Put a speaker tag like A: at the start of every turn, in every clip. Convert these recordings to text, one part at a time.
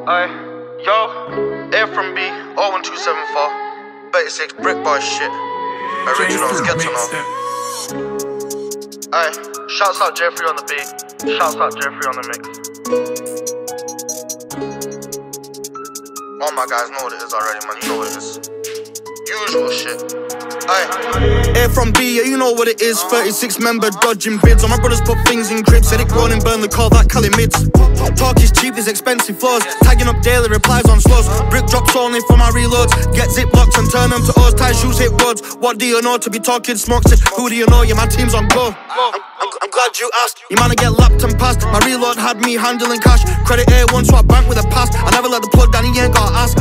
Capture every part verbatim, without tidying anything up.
A: Aye, yo, A from B, oh one two seven four, thirty-six brick bar shit. Originals, get to know. Aye, shouts out Jeffrey on the beat, shouts out Jeffrey on the mix. All my guys know what it is already, man, you know what it is. Usual shit. Aye.
B: A from B, yeah, you know what it is. thirty-six member dodging bids. All my brothers put things in cribs. Said it grown and burn the call that Cali mids. Talk is cheap, is expensive flows. Tagging up daily, replies on slows. Brick drops only for my reloads. Get zip locks and turn them to O's. Tie shoes, hit roads. What do you know to be talking smoke? Said, who do you know? Yeah, my team's on go. I'm, I'm, I'm glad you asked. You man to get lapped and passed. My reload had me handling cash. Credit A one, so I bank with a pass. I never let the plug down, he ain't gotta ask.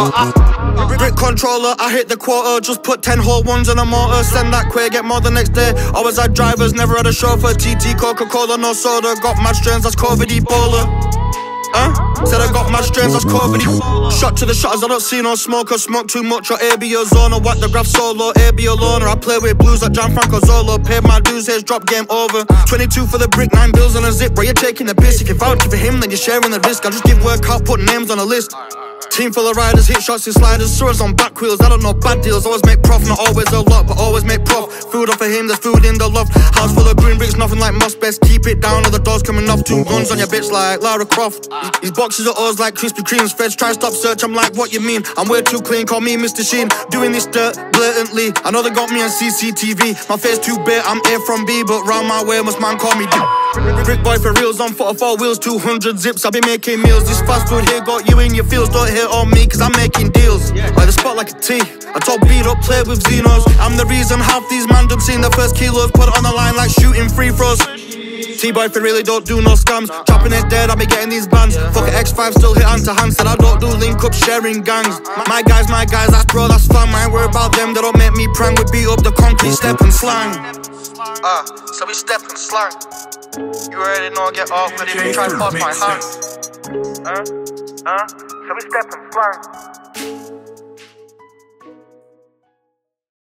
B: Brick controller, I hit the quarter. Just put ten whole ones in a motor. Send that queer, get more the next day. Always had drivers, never had a chauffeur. T T, Coca-Cola, no soda. Got mad strains, that's COVID Ebola. Huh? Said I got mad strains, that's COVID Ebola. Shot to the shutters, I don't see no smoke. Or smoke too much, or A be a zone. Or whack the graph solo, A be a loner. I play with blues like Gianfranco Zolo. Paid my dues, here's drop, game over. Twenty-two for the brick, nine bills on a zip. Bro, you're taking the piss. If you vouch for him, then you're sharing the risk. I just give work out, put names on a list. Team full of riders, hit shots and sliders. Swords on back wheels, I don't know bad deals. Always make prof, not always a lot, but always make prof. Food off of him, there's food in the loft. House full of green bricks, nothing like moss. Best keep it down, or the doors coming off. Two guns on your bitch like Lara Croft. These boxes are O's like Krispy Kremes. Feds try stop search, I'm like, what you mean? I'm way too clean, call me Mister Sheen. Doing this dirt blatantly, I know they got me on C C T V. My face too big, I'm A from B, but round my way must man call me D. Brick boy for reals, on foot of four wheels, two hundred zips, I be making meals. This fast food here got you in your feels. Don't hate on me, cause I'm making deals. By the spot like a T, I top beat up, play with Xenos. I'm the reason half these man done seen the first kilos. Put it on the line like shooting free throws. T-boy for really don't do no scams. Chopping it dead, I be getting these bands. Fuck it, X five still hit hand to hand. Said I don't do link up sharing gangs. My guys, my guys, that's bro, that's fun. I ain't worry about them, they don't make me prang. We beat up the concrete, step and slang.
A: Ah, uh, so we step and slang. You already know, get off with it if you try to pass my hand. Huh? Huh? So we step and slang.